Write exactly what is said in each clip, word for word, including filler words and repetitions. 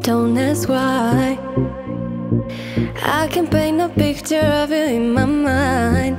Don't ask why. I can paint a picture of you in my mind.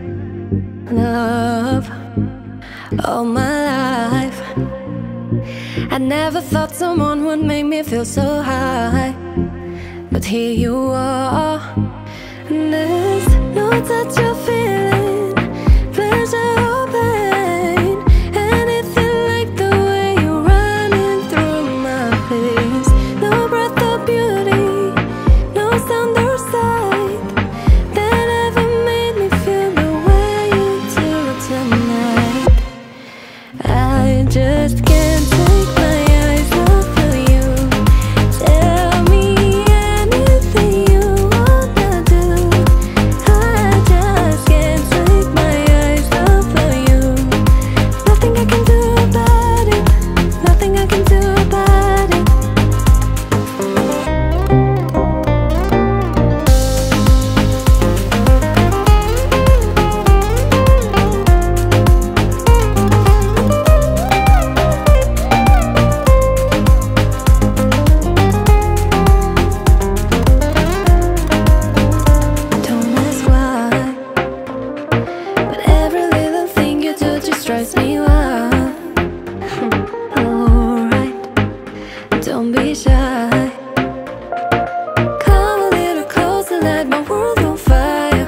Love, all my life. I never thought someone would make me feel so high, but here you are. And there's no touch of feeling, pleasure or pain, anything like the way you're running through my face. No breath of beauty, no sound or sight that ever made me feel the way you do tonight. I just can't take my eyes off of you. Tell me anything you wanna do. I just can't take my eyes off of you. Nothing I can do about it. Nothing I can do about it. Don't ask why, but every little thing you do just drives me wild. Alright, don't be shy. Come a little closer, light my world on fire.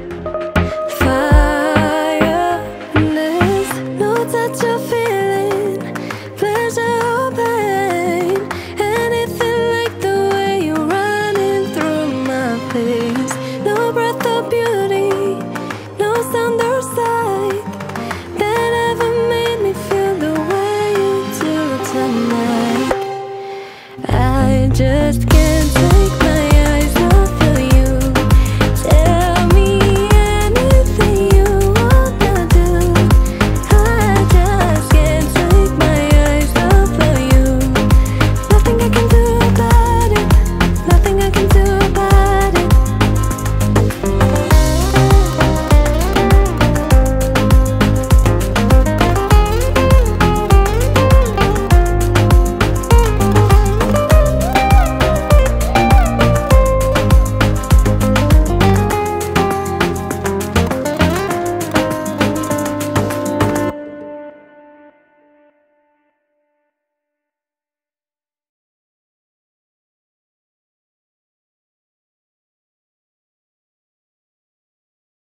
Fire. And there's no touch of feeling, pleasure or pain, anything like the way you're running through my face. No breath of beauty, no sound